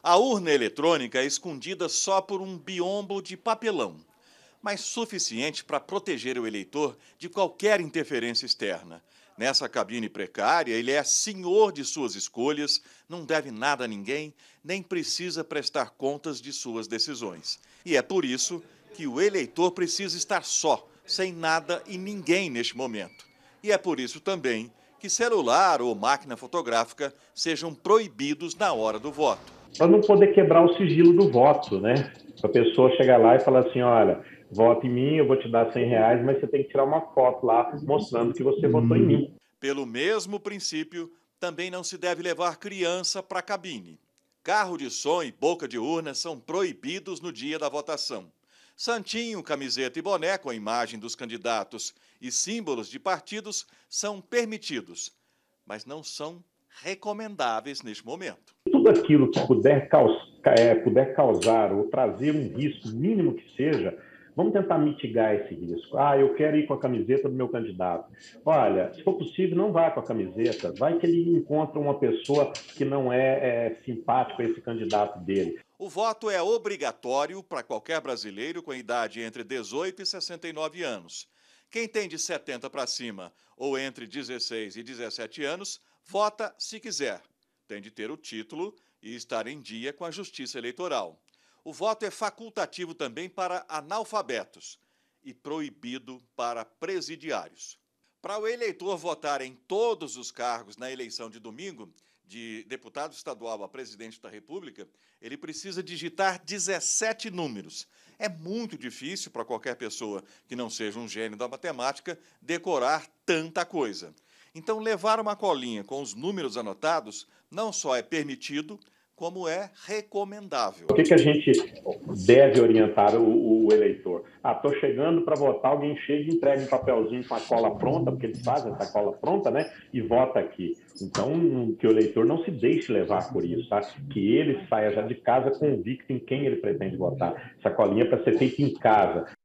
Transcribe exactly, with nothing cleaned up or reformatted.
A urna eletrônica é escondida só por um biombo de papelão, mas suficiente para proteger o eleitor de qualquer interferência externa. Nessa cabine precária, ele é senhor de suas escolhas, não deve nada a ninguém, nem precisa prestar contas de suas decisões. E é por isso que o eleitor precisa estar só, sem nada e ninguém neste momento. E é por isso também que celular ou máquina fotográfica sejam proibidos na hora do voto. Para não poder quebrar o sigilo do voto, né? A pessoa chegar lá e falar assim, olha, vota em mim, eu vou te dar cem reais, mas você tem que tirar uma foto lá mostrando que você votou em mim. Pelo mesmo princípio, também não se deve levar criança para a cabine. Carro de som e boca de urna são proibidos no dia da votação. Santinho, camiseta e boné com a imagem dos candidatos e símbolos de partidos são permitidos, mas não são recomendáveis neste momento. Tudo aquilo que puder, caus é, puder causar ou trazer um risco, mínimo que seja, vamos tentar mitigar esse risco. Ah, eu quero ir com a camiseta do meu candidato. Olha, se for possível, não vá com a camiseta. Vai que ele encontra uma pessoa que não é, é simpática a esse candidato dele. O voto é obrigatório para qualquer brasileiro com idade entre dezoito e sessenta e nove anos. Quem tem de setenta para cima ou entre dezesseis e dezessete anos, vota se quiser. Tem de ter o título e estar em dia com a Justiça Eleitoral. O voto é facultativo também para analfabetos e proibido para presidiários. Para o eleitor votar em todos os cargos na eleição de domingo, de deputado estadual a presidente da República, ele precisa digitar dezessete números. É muito difícil para qualquer pessoa que não seja um gênio da matemática decorar tanta coisa. Então, levar uma colinha com os números anotados não só é permitido, como é recomendável. O que, que a gente deve orientar o, o eleitor? Ah, estou chegando para votar, alguém chega e entrega um papelzinho com a cola pronta, porque eles fazem essa cola pronta, né? E vota aqui. Então, que o eleitor não se deixe levar por isso, tá? Que ele saia já de casa convicto em quem ele pretende votar. Essa colinha é para ser feita em casa.